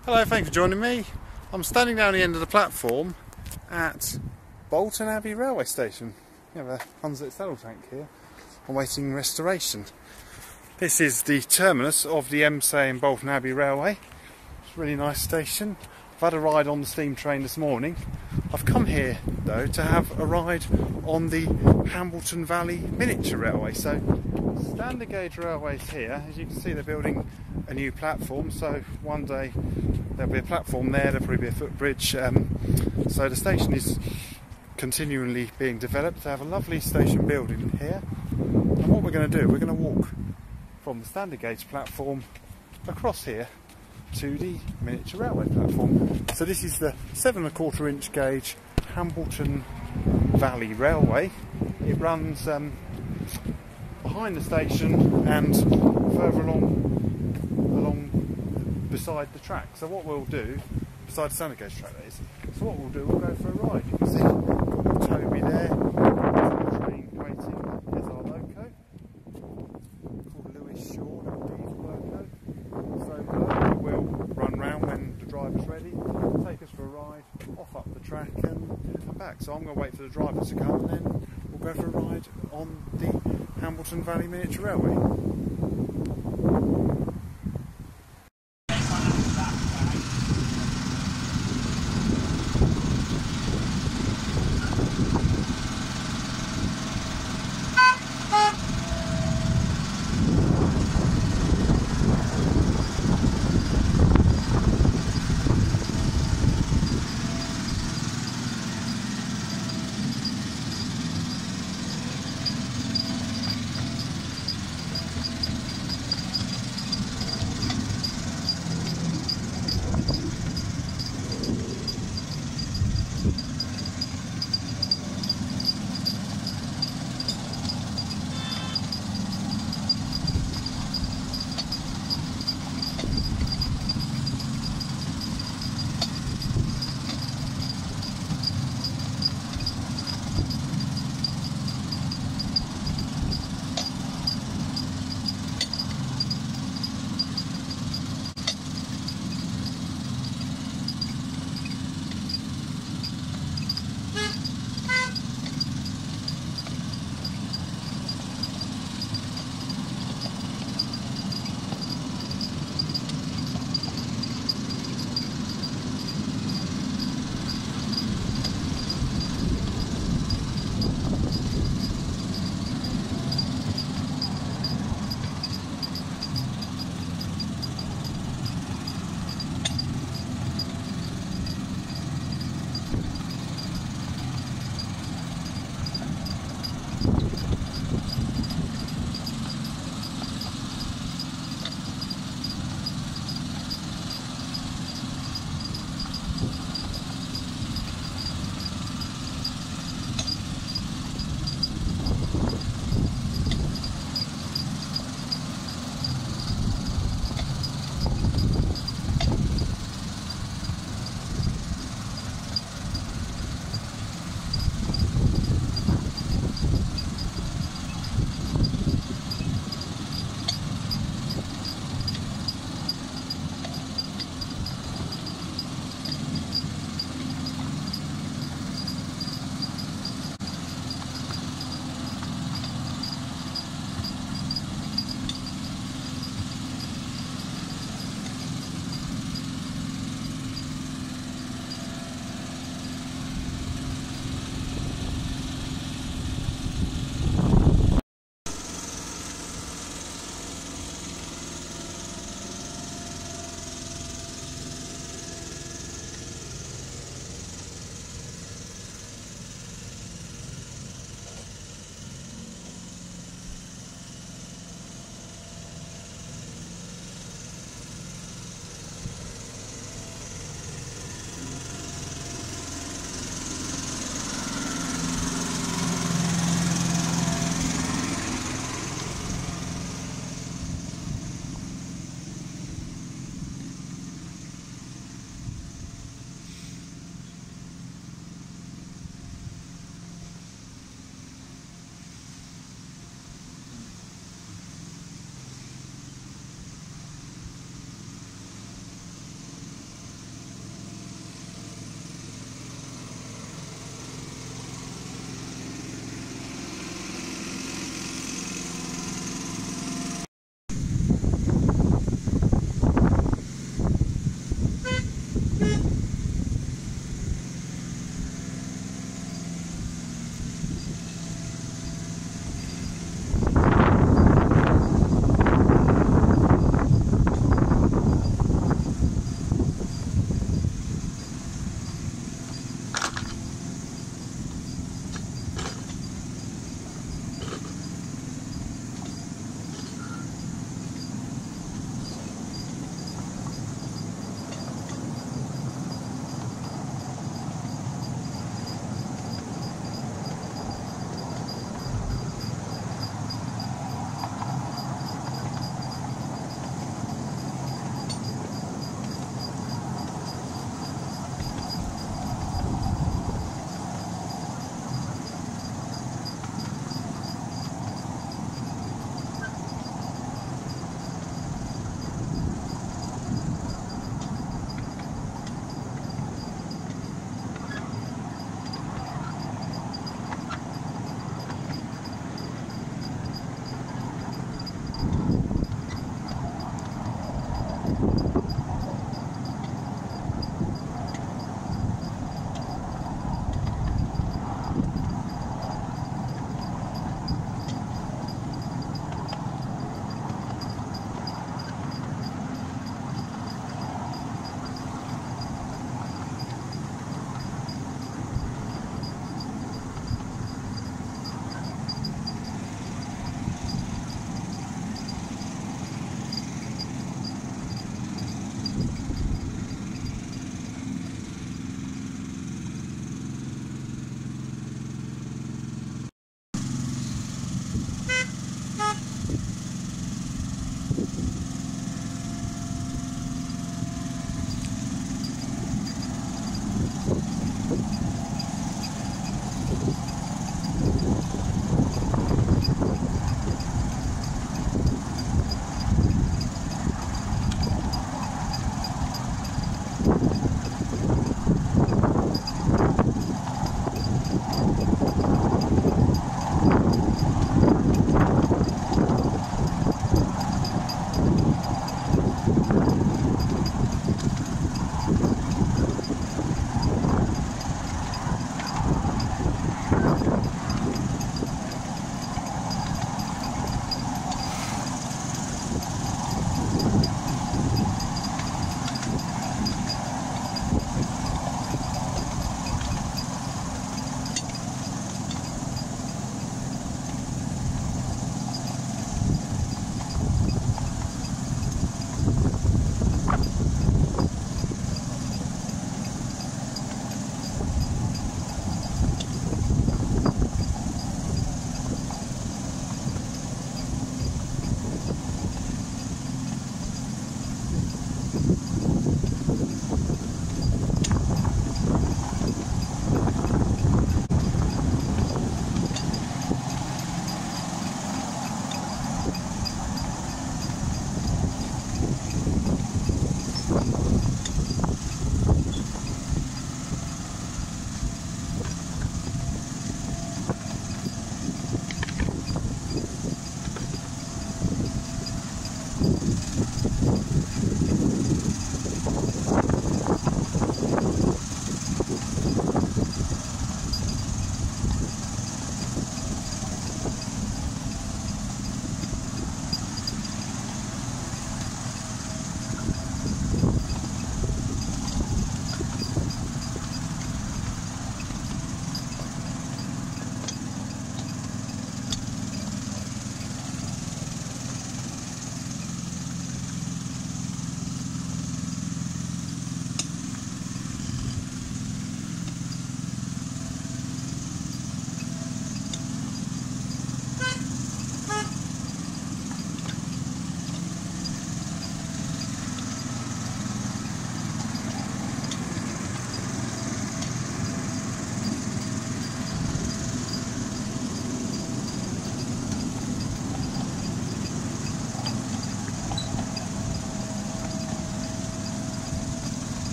Hello, thanks for joining me. I'm standing down the end of the platform at Bolton Abbey Railway Station. We have a 100 saddle tank here awaiting restoration. This is the terminus of the Embsay and Bolton Abbey Railway. It's a really nice station. I've had a ride on the steam train this morning. I've come here though to have a ride on the Hambleton Valley Miniature Railway. So standard gauge railways here, as you can see, they're building a new platform, so one day there'll be a platform there, there'll probably be a footbridge, so the station is continually being developed to have a lovely station building here. And what we're going to do, we're going to walk from the standard gauge platform across here to the miniature railway platform. So this is the 7¼ inch gauge Hambleton Valley Railway. It runs behind the station and further along beside the track. So what we'll do, beside the standard gauge track that is, so what we'll do, we'll go for a ride. You can see Toby there, the train waiting. There's our loco, called Lewis Shaw, diesel loco. So the loco will run round when the driver's ready, take us for a ride, off up the track and come back. So I'm going to wait for the driver to come and then we'll go for a ride on the Hambleton Valley Miniature Railway.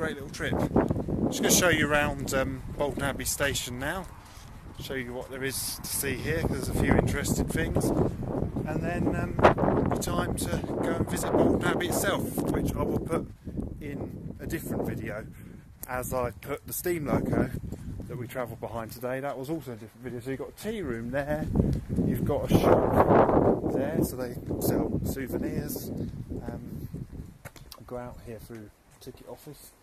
great little trip. Just going to show you around Bolton Abbey Station now, show you what there is to see here, because there's a few interesting things, and then it'll be time to go and visit Bolton Abbey itself, which I will put in a different video, as I put the steam loco that we travelled behind today. That was also a different video. So you've got a tea room there, you've got a shop there, so they sell souvenirs. I'll go out here through the ticket office.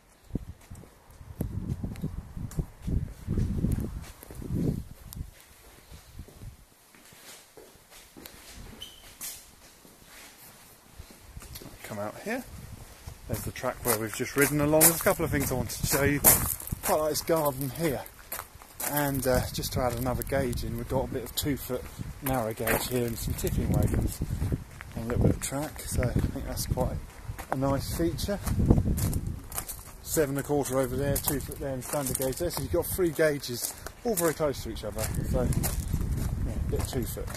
Come out here. There's the track where we've just ridden along. There's a couple of things I wanted to show you. Quite like this garden here. And just to add another gauge in, we've got a bit of 2-foot narrow gauge here and some tipping wagons and a little bit of track. So I think that's quite a nice feature. 7 1/4 over there, 2 foot there, and standard gauge there. So you've got 3 gauges all very close to each other. So yeah, a bit of 2 foot.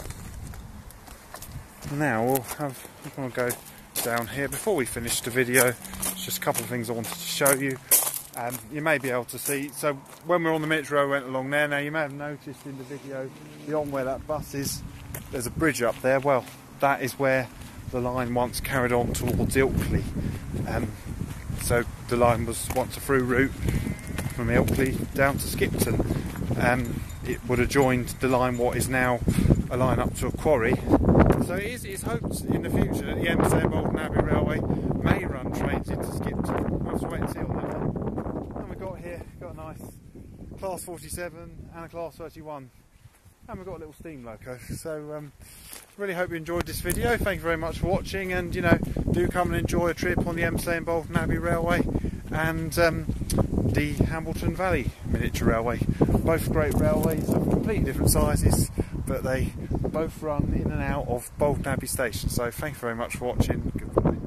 Now we're going to go down here. Before we finish the video, just a couple of things I wanted to show you. You may be able to see, so when we're on the military road, we went along there. Now you may have noticed in the video beyond where that bus is, there's a bridge up there. Well, that is where the line once carried on towards Ilkley. So the line was once a through route from Ilkley down to Skipton. It would have joined the line what is now a line up to a quarry. So it's hoped in the future that the Embsay and Bolton Abbey Railway may run trains into Skipton. We'll have to wait and see on that one. And we've got here, got a nice Class 47 and a Class 31. And we've got a little steam loco. So really hope you enjoyed this video. Thank you very much for watching, and you know, do come and enjoy a trip on the Embsay and Bolton Abbey Railway and the Hambleton Valley Miniature Railway. Both great railways of completely different sizes, but they both run in and out of Bolton Abbey Station. So thank you very much for watching. Goodbye.